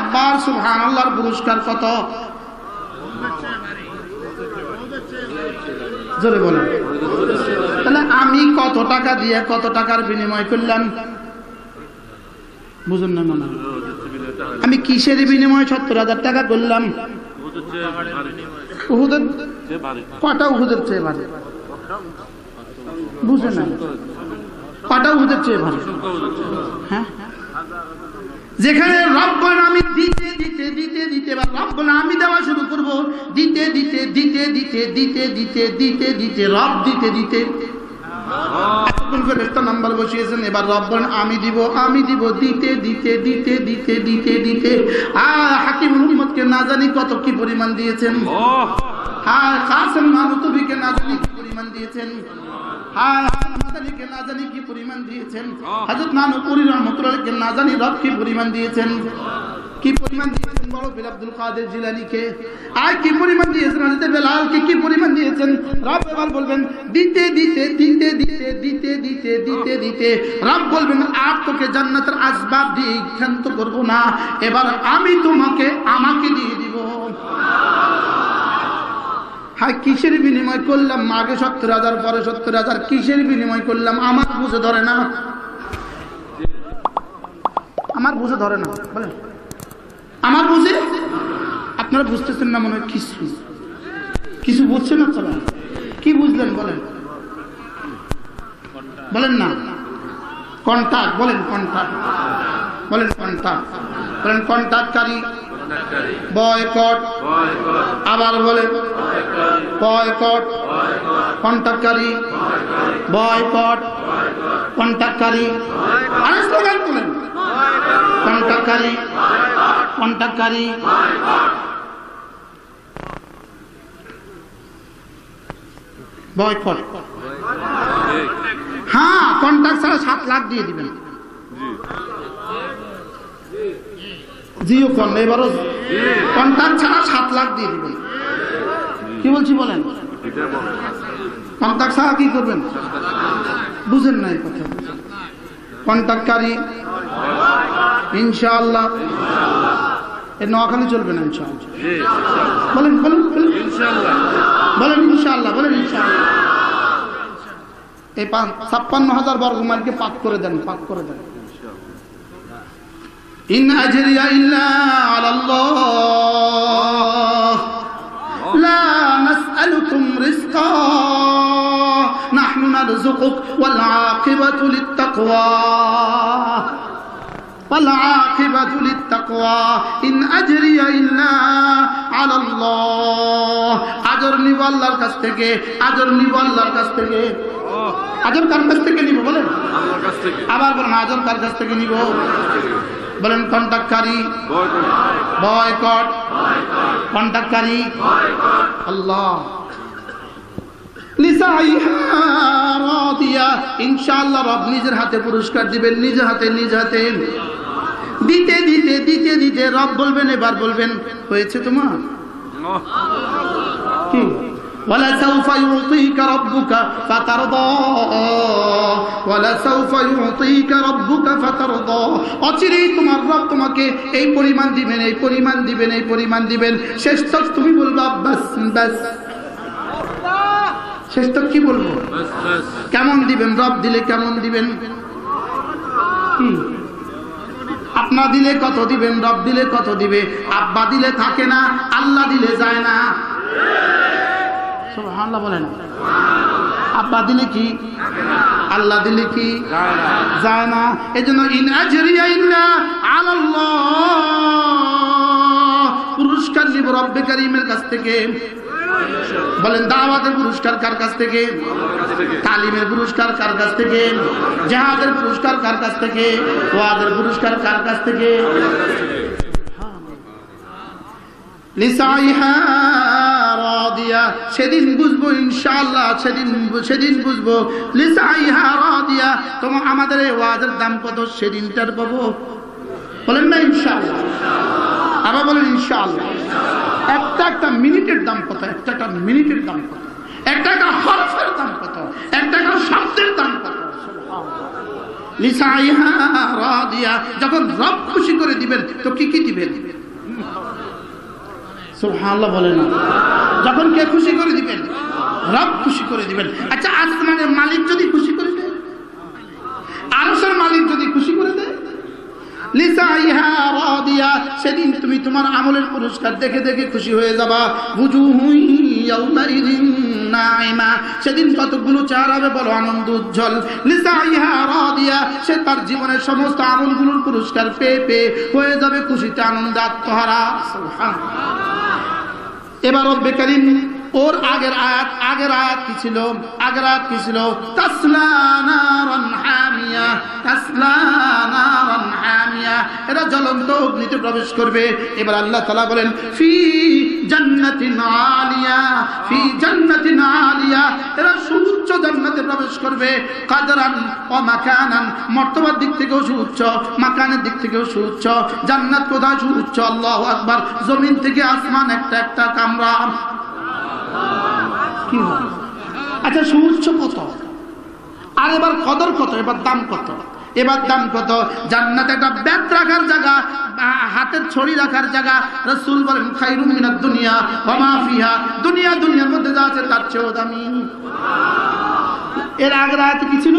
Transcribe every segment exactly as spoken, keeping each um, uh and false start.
একবার সুবহানাল্লাহর পুরস্কার কত? জোরে বলেন। তাহলে আমি কত টাকা দিয়ে কত টাকার বিনিময় করলাম? বুঝুন না মানা, আমি কিসের বিনিময়ে সত্তর হাজার টাকা করলাম? উহুদের কটা উহুদের চেয়ে ভারী? বুঝেন না, কটা উহুদের চেয়ে ভারী? হ্যাঁ, যেখানে রব্বনা আমি দিতে দিতে দিতে দিতে বা রব্বনা আমি দেওয়া শুরু করব, দিতে দিতে দিতে দিতে দিতে দিতে দিতে দিতে রব দিতে দিতে এতক্ষণ ফেরেশতা নাম্বার বসিয়েছেন, এবার রব্বনা আমি দিব আমি দিব দিতে দিতে দিতে দিতে দিতে দিতে আহ হাকিমুল উম্মতকে না জানি কত কি পরিমাণ দিয়েছেন। হ্যাঁ, কাসেম নানুতুবিকে না জানি কি পরিমাণ দিয়েছেন। হ্যাঁ, মাদানীকে না জানি কি পরিমাণ দিয়েছেন। হযরত নানুপুরি রহমাতুল্লাহকে না জানি রব কি পরিমাণ দিয়েছেন। কি পরিমাণ দিয়েছেন বড় পীর আব্দুল কাদের জিলানীকে, আর কি পরিমাণ দিয়েছেন হযরত বেলালকে, কি পরিমাণ দিয়েছেন। রব এবার বলবেন দিতে দিতে দিতে দিতে দিতে দিতে দিতে দিতে রব বলবেন আর তোকে জান্নাতের আসবাব দিয়ে ক্ষান্ত করব না, এবার আমি তোমাকে আমাকে দিয়ে দিব। হ্যাঁ, কিসের বিনিময় করলাম? আগে সত্তর হাজার পরে সত্তর হাজার, কিসের বিনিময় করলাম? আমার বুঝে ধরে না, আমার বুঝে ধরে না। বলেন আমার বুঝে, আপনারা বুঝতেছেন না মনে হয়, কিছু কিছু বুঝছেন আপনারা? কি বুঝলেন বলেন? বলেন না। কন্টাক্ট বলেন, কন্টাক্ট বলেন, কন্টাক্ট বলেন, কন্টাক্টকারী, বয়কট, আবার বলেন বয়কট, কন্টাক্টকারী, বয়কট, কন্টাক্টকারী, আরে স্লোগান বলেন, কন্টাক্টকারী, কন্টাক্টকারী। বয়কট, হ্যাঁ, কন্টাক্ট ছাড়া সাত লাখ দিয়ে দিবেন। জিও কন এবারও কন্টাক্ট ছাড়া সাত লাখ দিয়ে দিবেন। কি বলছি বলেন? কন্টাক্ট ছাড়া কি করবেন? বুঝেন না এই কথা। কন্টাক্টকারী ইনশাআল্লাহ, এর নোয়াখালী চলবে না ইনশাআল্লাহ। বলেন বলেন বলেন ইনশাআল্লাহ, বলেন ইনশাআল্লাহ, বলেন ইনশাআল্লাহ। এই ছাপ্পান্ন হাজার বর্গ মাইলকে পাক করে দেন, পাক করে দেন। ইন আজরিয়া ইল্লা আলাল্লাহ লা নাসআলুকুম রিজকা নাহনু নারযুকুক ওয়াল আকিবাতু লিত্তাকওয়া ওয়াল আকিবাতু লিত্তাকওয়া ইন আজরিয়া ইল্লা আলাল্লাহ। আজর নিব আল্লাহর কাছ থেকে, আজর নিব আল্লাহর কাছ থেকে। আজর কার কাছ থেকে নিব বলেন? আল্লাহর কাছ থেকে। আবার বলেন আজর কার কাছ থেকে নিব? বলেন কন্টাক্টকারী, বয়কট, কন্টাক্টকারী, আল্লাহ। ইনশাআল্লাহ রব নিজের হাতে পুরস্কার দিবেন, নিজে হাতে, নিজ হাতে দিতে দিতে দিতে দিতে রব বলবেন, এবার বলবেন হয়েছে তোমার কি? وَلَسَوْفَ يُعْطِيكَ رَبُّكَ فَتَرْضَى وَلَسَوْفَ يُعْطِيكَ رَبُّكَ فَتَرْضَى। অচিরেই তোমার রব তোমাকে এই পরিমাণ দিবেন, এই পরিমাণ দিবেন, এই পরিমাণ দিবেন। শেষ তক তুমি বলবা বাস বাস। শেষ তক কি বলবো? কেমন দিবেন? রব দিলে কেমন দিবেন? কি আপনা দিলে কত দিবেন, রব দিলে কত দিবে? আব্বা দিলে থাকে না, আল্লাহ দিলে যায় না। সুবহানাল্লাহ বলেন। আব্বা দিলে কি, আল্লাহ দিলে কি যায় না। এজন্য ইন আজরিয়া ইল্লা আলাল্লাহ, পুরস্কার নিব রব্বে কারীমের কাছ থেকে। বলেন দাওয়াতের পুরস্কার কার কাছ থেকে? তালিমের পুরস্কার কার কাছ থেকে? জিহাদের পুরস্কার কার কাছ থেকে? ওয়াজের পুরস্কার কার কাছ থেকে? লিসাইহা রাদিয়া, সেদিন বুঝবো ইনশাআল্লাহ, সেদিন সেদিন বুঝবো। লিসাইহা রাদিয়া, তোমার আমাদের এই ওয়াজের দাম কত সেদিনটার পাবো। বলেন না ইনশাআল্লাহ, আবার বলেন ইনশাআল্লাহ। একটা একটা মিনিটের দাম কত? একটা একটা মিনিটের দাম কত? একটা একটা হরফের দাম কত? একটা একটা শব্দের দাম কত? লিসাইহা রাদিয়া, যখন রব খুশি করে দিবেন তো কি কি দিবেন? সুবহানাল্লাহ বলেন না। যখন কে খুশি করে দিবেন? রব খুশি করে দিবেন। আচ্ছা, আসমানের মালিক যদি খুশি করে দেয়, আরশের মালিক যদি খুশি করে দেয়, লিসাইহা রাদিয়া, সেদিন তুমি তোমার আমলের পুরস্কার দেখে দেখে খুশি হয়ে যাবা। বুজুহুন ইয়াউমাইযিন নাইমা, সেদিন কতগুলো চেহারা হবে বড় আনন্দ উজ্জ্বল। লিসাইহা রাদিয়া, সে তার জীবনের সমস্ত আমলগুলোর পুরস্কার পেয়ে পেয়ে হয়ে যাবে খুশিতে আনন্দে আত্মহারা। সুবহানাল্লাহ। এবার রব্বে কারীম ওর আগের আয়াত আগের আয়াত কি ছিল? আগের আয়াত কি ছিল? তাসলা নারান হামিয়া, তাসলা নারান হামিয়া, এরা জ্বলন্ত অগ্নিতে প্রবেশ করবে। এবার আল্লাহ তাআলা বলেন ফি জান্নাতিন আলিয়া, ফি জান্নাতিন আলিয়া, এরা সুউচ্চ জান্নাতে প্রবেশ করবে। কাদরান ওয়া মাকানান, মর্তবার দিক থেকেও সুউচ্চ, মাকানের দিক থেকেও সুউচ্চ। জান্নাত কোথায় সুউচ্চ? আল্লাহু আকবার, জমিন থেকে আসমান একটা একটা কামরা। কি হয়? আচ্ছা, সুউচ্চ কত? আর এবার কদর কত? এবার দাম কত? এবার দাম কত? জান্নাতে একটা ব্যাগ রাখার জায়গা, হাতের ছড়ি রাখার জায়গা। রাসূল বলেন খায়রুম মিনাদ দুনিয়া ওয়া মা ফিহা, দুনিয়া দুনিয়ার মধ্যে যা আছে তার চেয়েও দামি। এর আগের আয়াতে কি ছিল?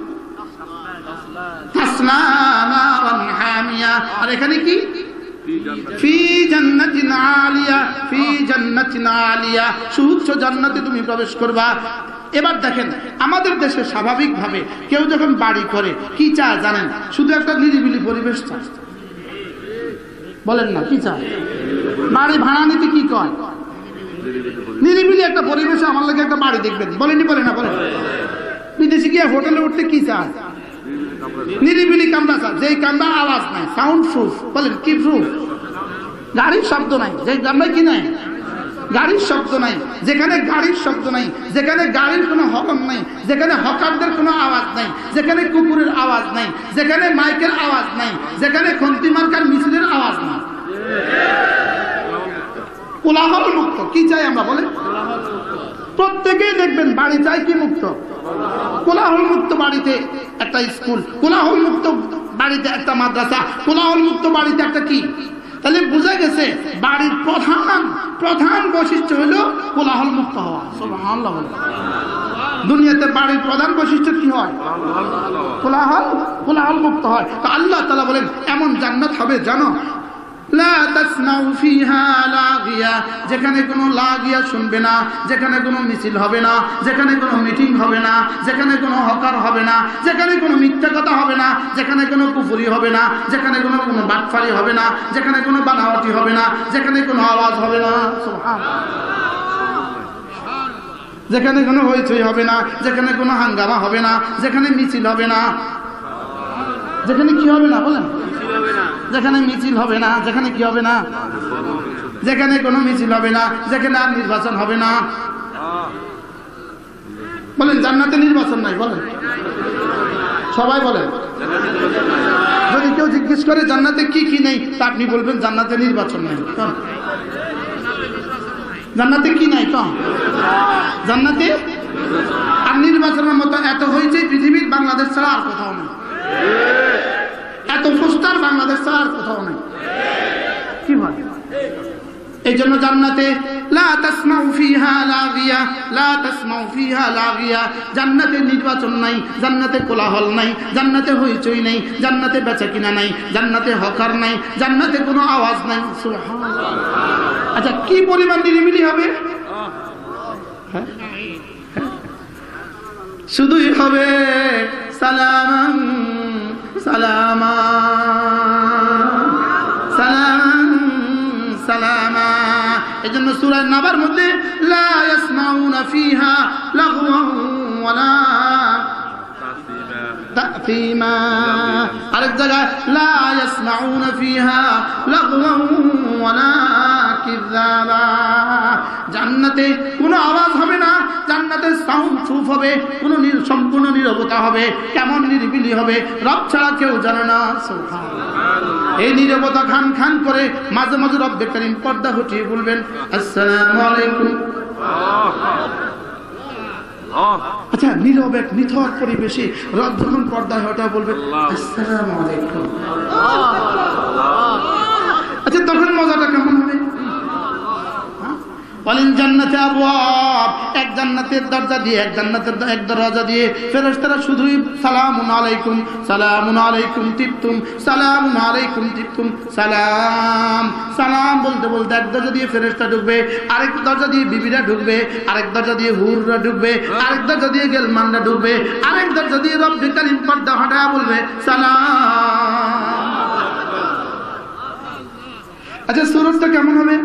তাসলা নারান হামিয়া। আর এখানে কি? ফি জান্নাতিন আলিয়া, ফি জান্নাতিন আলিয়া, সুউচ্চ জান্নাতে তুমি প্রবেশ করবা। এবার দেখেন, আমাদের দেশে স্বাভাবিকভাবে কেউ যখন বাড়ি করে কি চায় জানেন? শুধু একটা নিরিবিলি পরিবেশ চায়। বলেন না, কি চায়? বাড়ি ভাড়া নিতে কি কয়? নিরিবিলি একটা পরিবেশে আমার লাগে একটা বাড়ি দেখবেন। বলেনি? বলে না? বলেন। বিদেশে গিয়ে হোটেলে উঠতে কি চায়? নিরিবিলি কামরা চায়, যেই কামরা আওয়াজ নাই, সাউন্ড প্রুফ। বলেন কি প্রুফ? গাড়ির শব্দ নাই, যে কামরায় কি নাই? গাড়ির শব্দ নাই, যেখানে গাড়ির শব্দ নাই, যেখানে গাড়ির কোনো হর্ন নাই, যেখানে হকারদের কোনো আওয়াজ নাই, যেখানে কুকুরের আওয়াজ নাই, যেখানে মাইকের আওয়াজ নাই, যেখানে খন্তি মার্কার মিছিলের আওয়াজ নাই, কোলাহল মুক্ত। কি চাই আমরা? বলে প্রত্যেকেই দেখবেন বাড়ি চাই কি মুক্ত? কোলাহল মুক্ত বাড়িতে একটা স্কুল, কোলাহল মুক্ত বাড়িতে একটা মাদ্রাসা, কোলাহল মুক্ত বাড়িতে একটা কি। তাহলে বোঝা গেছে বাড়ির প্রধান প্রধান বৈশিষ্ট্য হলো কোলাহল মুক্ত হওয়া। সুবহানাল্লাহ। দুনিয়াতে বাড়ির প্রধান বৈশিষ্ট্য কি হয়? কোলাহল কোলাহল মুক্ত হয়। তো আল্লাহ তাআলা বলেন এমন জান্নাত হবে জানো, লা তাসমাউ ফিহা লাগিয়া, যেখানে কোনো লাগিয়া শুনবে না, যেখানে কোনো মিছিল হবে না, যেখানে কোনো মিটিং হবে না, যেখানে কোনো হকার হবে না, যেখানে কোনো মিথ্যা কথা হবে না, যেখানে কোনো কুফরি হবে না, যেখানে কোনো কোনো বাটফারি হবে না, যেখানে কোনো বানাওয়াটি হবে না, যেখানে কোনো আওয়াজ হবে না। সুবহানাল্লাহ। যেখানে কোনো হইচই হবে না, যেখানে কোনো হাঙ্গামা হবে না, যেখানে মিছিল হবে না, যেখানে কি হবে না? বলেন। যেখানে মিছিল হবে না, যেখানে কি হবে না? যেখানে কোনো মিছিল হবে না, যেখানে আর নির্বাচন হবে না। বলেন জান্নাতে নির্বাচন নাই? বলেন সবাই বলেন। যদি কেউ জিজ্ঞেস করে জান্নাতে কি কি নেই, তা আপনি বলবেন জান্নাতে নির্বাচন নাই। জান্নাতে কি নাই? কম জান্নাতে আর নির্বাচনের মতো এত হয়েছে পৃথিবীর বাংলাদেশ ছাড়া আর কোথাও নেই। এত পোস্টার বাংলাদেশ ছাড়া আর কোথাও নেই। কি বলে? এই জন্য জান্নাতে লা তাসমাউ ফিহা লাগিয়া, লা তাসমাউ ফিহা লাগিয়া, জান্নাতে নির্বাচন নাই, জান্নাতে কোলাহল নাই, জান্নাতে হইচই নাই, জান্নাতে বেচাকিনা নাই, জান্নাতে হকার নাই, জান্নাতে কোনো আওয়াজ নাই। সুবহানাল্লাহ। আচ্ছা, কি পরিমাণ নিরিবিলি হবে? হ্যাঁ, শুধুই হবে সালাম সালামা সালাম সালামা। এজন্য সূরা নাবার মধ্যে লা ইয়াসমাউনা ফিহা লাগওয়ান ওয়ালা তাসীমা, আরেক জায়গায় লা ইয়াসমাউনা ফিহা লাগওয়ান ওয়ালা কিযাবা। জান্নাতে কোনো আওয়াজ হবে না, জান্নাতে সাউন্ড প্রুফ হবে, কোনো সম্পূর্ণ নীরবতা হবে। কেমন নিরিবিলি হবে রব ছাড়া কেউ জানে না। সুবহানাল্লাহ। এই নীরবতা খান খান করে মাঝে মাঝে রব্বে কারীম পর্দা হটিয়ে বলবেন আসসালামু আলাইকুম। আচ্ছা, নীরব এক নিথর পরিবেশে রাত যখন পর্দায় ওটা বলবে আসসালামু আলাইকুম। আচ্ছা, তখন মজাটা কেমন হবে? বলেন জান্নাতে আবওয়াব, এক জান্নাতের দরজা দিয়ে এক জান্নাতের এক দরজা দিয়ে ফেরেশতারা শুধুই সালামুন আলাইকুম সালামুন আলাইকুম তিবতুম সালামুন আলাইকুম তিবতুম সালাম সালাম বলতে বলতে এক দরজা দিয়ে ফেরেশতা ঢুকবে, আরেক দরজা দিয়ে বিবিরা ঢুকবে, আরেক দরজা দিয়ে হুররা ঢুকবে, আরেক দরজা দিয়ে গেলমানরা ঢুকবে, আরেক দরজা দিয়ে রব্বে কারীম পর্দা হটায়া বলবে সালাম। আচ্ছা, সুরতটা কেমন হবে?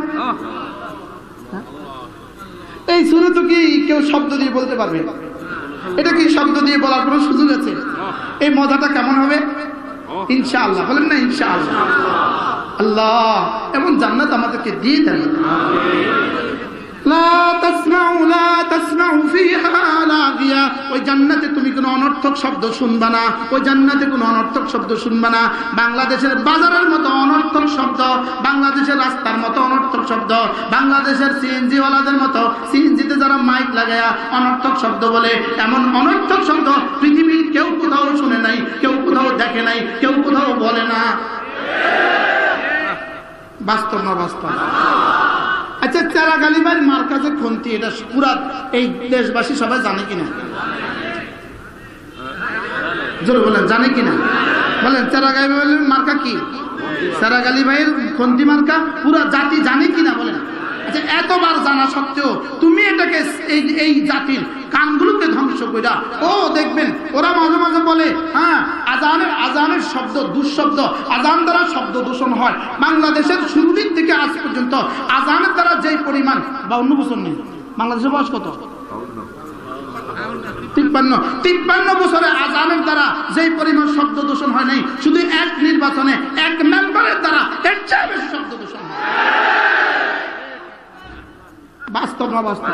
এই সুরত কি কেউ শব্দ দিয়ে বলতে পারবে? এটা কি শব্দ দিয়ে বলার কোনো সুযোগ আছে? এই মজাটা কেমন হবে? ইনশাআল্লাহ বলেন না ইনশাআল্লাহ। আল্লাহ এমন জান্নাত আমাদেরকে দিয়ে দেন। লা তাসমাউ লা তাসমাউ ফিহা লাগিয়া, ওই জান্নাতে তুমি কোনো অনর্থক শব্দ শুনবা না, ওই জান্নাতে কোনো অনর্থক শব্দ শুনবা না। বাংলাদেশের বাজারের মতো অনর্থক শব্দ, বাংলাদেশের রাস্তার মতো অনর্থক শব্দ, বাংলাদেশের সিএনজি ওয়ালাদের মতো সিএনজিতে যারা মাইক লাগায়া অনর্থক শব্দ বলে, এমন অনর্থক শব্দ পৃথিবীর কেউ কোথাও শুনে নাই, কেউ কোথাও দেখে নাই, কেউ কোথাও বলে না। বাস্তব না বাস্তব? আচ্ছা, চারাগালি ভাইয়ের মার্কাজে খন্তি, এটা পুরা এই দেশবাসী সবাই জানে কিনা? জোরে বলেন, জানে কিনা? বলেন, চারাগালি ভাইয়ের মার্কা কি? চারাগালি ভাইয়ের খন্তি মার্কা পুরা জাতি জানে কিনা বলেন? আচ্ছা, এতবার জানা সত্ত্বেও তুমি এটাকে এই এই জাতির কানগুলোকে ধ্বংস কইরা, ও দেখবেন ওরা মাঝে মাঝে বলে হ্যাঁ আজানের আজানের শব্দ দুঃশব্দ, আজান দ্বারা শব্দ দূষণ হয়। বাংলাদেশের শুরুর দিক থেকে আজ পর্যন্ত আজানের দ্বারা যেই পরিমাণ, বা অন্য বছর নেই, বাংলাদেশের বয়স কত? তিপ্পান্ন তিপ্পান্ন বছরে আজানের দ্বারা যেই পরিমাণ শব্দ দূষণ হয় নাই, শুধু এক নির্বাচনে এক মেম্বারের দ্বারা এর চেয়ে বেশি শব্দ দূষণ হয়। বাস্তব না বাস্তব?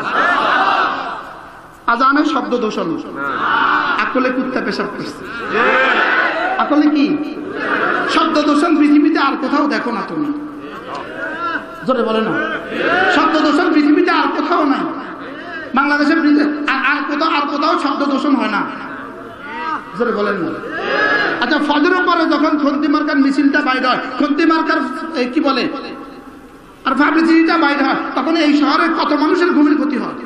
আজানের শব্দ দূষণ, আকলে কুত্তা পেশাব করছে। আকলে কি শব্দ দূষণ পৃথিবীতে আর কোথাও দেখো না তুমি? জোরে বলে না। শব্দ দূষণ পৃথিবীতে আর কোথাও নাই। বাংলাদেশের আর কোথাও আর কোথাও শব্দ দূষণ হয় না। জোরে বলেন না। আচ্ছা, ফজরের পরে যখন খন্তি মার্কার মিছিলটা বাইর হয়, খন্তি মার্কার কি বলে আর ফাবরিজিটা বাইর হয়, তখন এই শহরে কত মানুষের ঘুমের ক্ষতি হয়?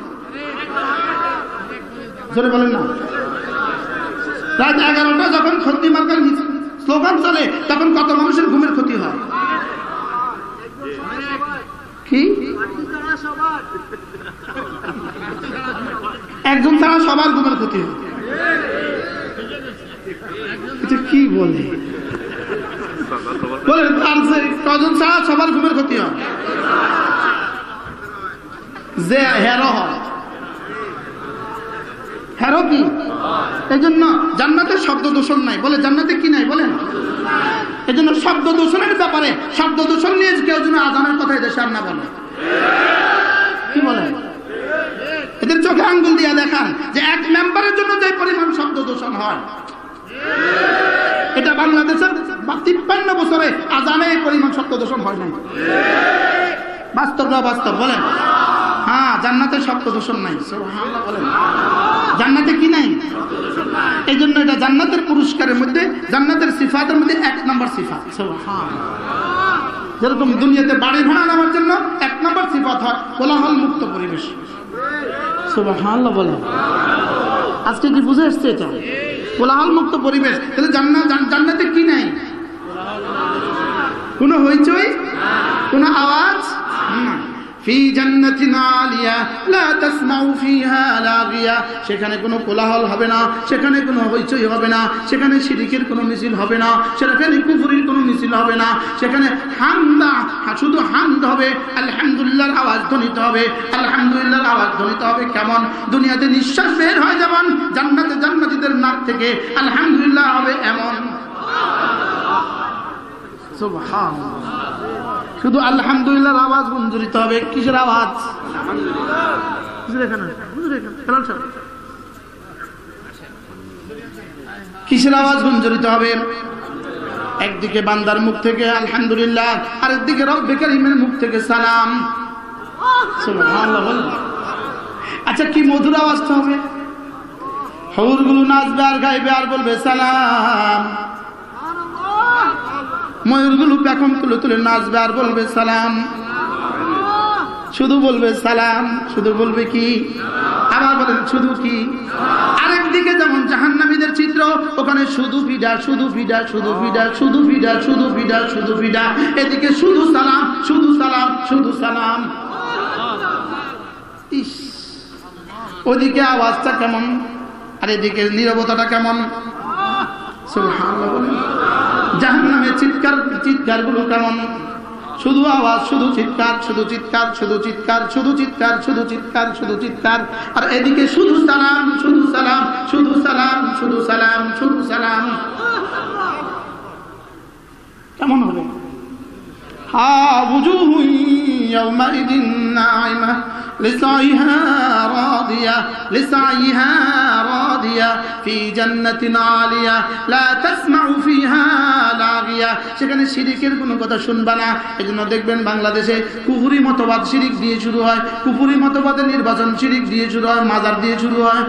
জোরে বলেন না। রাত এগারোটা যখন খন্তি মার্কার স্লোগান চলে, তখন কত মানুষের ঘুমের ক্ষতি হয়? কি একজন ছাড়া সবার ঘুমের ক্ষতি হয়? কি বলে বলে কজন ছাড়া সবার ঘুমের ক্ষতি হয়? যে হেরো হয়, হেরো কি? এই জন্য জান্নাতে শব্দ দূষণ নাই। বলে জান্নাতে কি নাই বলেন? এই জন্য শব্দ দূষণের ব্যাপারে, শব্দ দূষণ নিয়ে কেউ যেন আজানের কথা দেশে আর না বলে। কি বলেন? এদের চোখে আঙ্গুল দিয়ে দেখান যে এক মেম্বারের জন্য যে পরিমাণ শব্দ দূষণ হয়, এটা বাংলাদেশের তিপ্পান্ন বছরে আজানে এই পরিমাণ শব্দ দূষণ হয় নাই। বাস্তব না বাস্তব বলেন? হ্যাঁ, জান্নাতে শব্দ দূষণ নাই। সুবহানাল্লাহ বলেন। জান্নাতে কি নাই? এই জন্য এটা জান্নাতের পুরস্কারের মধ্যে, জান্নাতের সিফাতের মধ্যে এক নম্বর সিফাত। সুবহানাল্লাহ। যেরকম দুনিয়াতে বাড়ি ভাড়া নেওয়ার জন্য এক নম্বর সিফাত হয় কোলাহল মুক্ত পরিবেশ। সুবহানাল্লাহ বলেন। আজকে কি বুঝে এসছে এটা? কোলাহল মুক্ত পরিবেশ। তাহলে জান্নাত জান্নাতে কি নাই? কোনো হইচই, কোনো আওয়াজ না। ফি জান্নাতিন আলিয়া লা তাসমাউ ফিহা লাগিয়া, সেখানে কোনো কোলাহল হবে না, সেখানে কোনো হইচই হবে না, সেখানে শিরকের কোনো মিছিল হবে না, সেখানে কুফরির কোনো মিছিল হবে না, সেখানে হামদা শুধু হামদ হবে, আলহামদুলিল্লাহর আওয়াজ ধ্বনিত হবে। আলহামদুলিল্লাহর আওয়াজ ধ্বনিত হবে কেমন? দুনিয়াতে নিঃশ্বাস বের হয় যেমন, জান্নাতে জান্নাতীদের নাক থেকে আলহামদুলিল্লাহ হবে এমন। সুবহানাল্লাহ। শুধু আলহামদুলিল্লাহর আওয়াজ গুঞ্জরিত হবে। কিসের আওয়াজ? কিসের আওয়াজ গুঞ্জরিত হবে? একদিকে বান্দার মুখ থেকে আলহামদুলিল্লাহ, আরেকদিকে রব্বে কারীমের মুখ থেকে সালাম। সুবহানাল্লাহ। আচ্ছা, কি মধুর আওয়াজটা হবে? হৌরগুলো নাচবে আর গাইবে আর বলবে সালাম। ময়ূরগুলো পেখম তুলে তুলে নাচবে আর বলবে সালাম, শুধু বলবে সালাম, শুধু বলবে কি? আবার বলেন শুধু কি? আরেকদিকে যেমন জাহান্নামীদের চিত্র, ওখানে শুধু ফিডা শুধু ফিডা শুধু ফিডা শুধু ফিডা শুধু ফিডা শুধু ফিডা, এদিকে শুধু সালাম শুধু সালাম শুধু সালাম। ইস, ওদিকে আওয়াজটা কেমন আর এদিকে নীরবতাটা কেমন। সুবহানাল্লাহ বলেন। জাহান্নামের চিৎকার চিৎকার গুলো কেমন? শুধু আওয়াজ, শুধু চিৎকার, শুধু চিৎকার, শুধু চিৎকার, শুধু চিৎকার, শুধু চিৎকার, শুধু চিৎকার। আর এদিকে শুধু সালাম শুধু সালাম শুধু সালাম শুধু সালাম শুধু সালাম। কেমন হবে? হা বুজুহু ইয়াওমাইদিন নাইমা লিসাইহা রাদিয়া লিসাইহা রাদিয়া ফি জান্নাতিন আলিয়া লা তাসমাউ ফিহা লাগিয়া। সেখানে শিরিকের কোনো কথা শুনবা না। এজন্য দেখবেন বাংলাদেশে কুফরি মতবাদ শিরিক দিয়ে শুরু হয়, কুফরি মতবাদের নির্বাচন শিরিক দিয়ে শুরু হয়, মাজার দিয়ে শুরু হয়।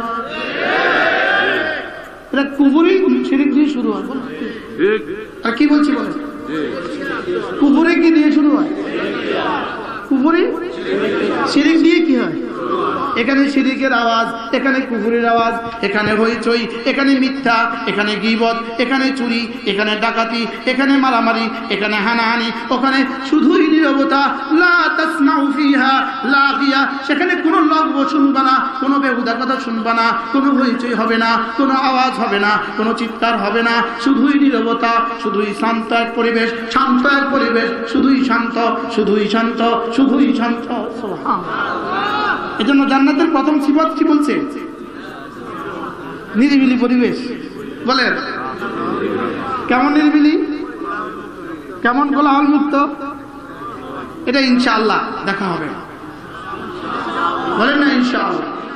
এটা কুফরি শিরিক দিয়ে শুরু হয়। ঠিক। আর কি বলছি বলেন? কুফরি কি দিয়ে শুরু হয়? কুফরি শিরিক দিয়ে কি হয়? এখানে শিরিকের আওয়াজ, এখানে কুফরির আওয়াজ, এখানে হইচই, এখানে মিথ্যা, এখানে গীবত, এখানে চুরি, এখানে ডাকাতি, এখানে মারামারি, এখানে হানাহানি, ওখানে শুধুই নীরবতা। লা তাসমাউ ফিহা লাগিয়া। সেখানে কোনো লগ্ব শুনবা না, কোনো বেহুদা কথা শুনবা না, কোনো হইচই হবে না, কোনো আওয়াজ হবে না, কোনো চিৎকার হবে না, শুধুই নীরবতা, শুধুই শান্ত এক পরিবেশ, শান্ত এক পরিবেশ, শুধুই শান্ত শুধুই শান্ত শুধুই শান্ত। সুবহানাল্লাহ। এজন্য জান্নাতের প্রথম সিফাত কি বলছে? নিরিবিলি পরিবেশ। বলেন কেমন নিরিবিলি, কেমন কোলাহল মুক্ত? এটা ইনশাআল্লাহ দেখা হবে। বলেন না ইনশাআল্লাহ।